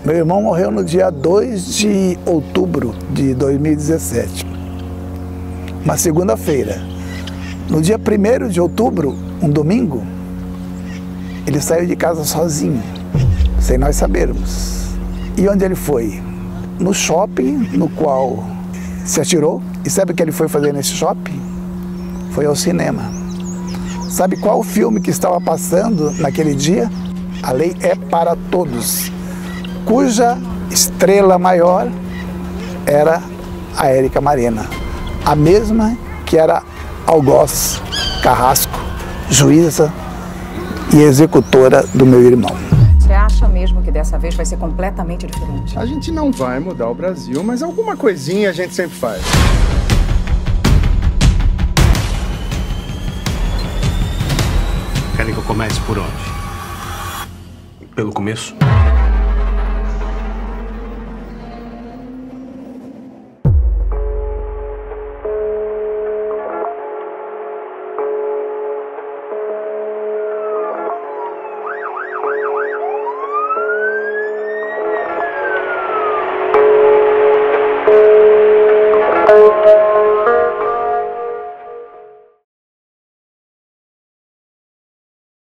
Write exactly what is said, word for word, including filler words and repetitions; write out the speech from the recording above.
Meu irmão morreu no dia dois de outubro de dois mil e dezessete, uma segunda-feira. No dia primeiro de outubro, um domingo, ele saiu de casa sozinho, sem nós sabermos. E onde ele foi? No shopping, no qual se atirou. E sabe o que ele foi fazer nesse shopping? Foi ao cinema. Sabe qual o filme que estava passando naquele dia? A Lei é para Todos, cuja estrela maior era a Érica Marina, a mesma que era algoz Carrasco, juíza e executora do meu irmão. Você acha mesmo que dessa vez vai ser completamente diferente? A gente não vai mudar o Brasil, mas alguma coisinha a gente sempre faz. Querem que eu comece por onde? Pelo começo?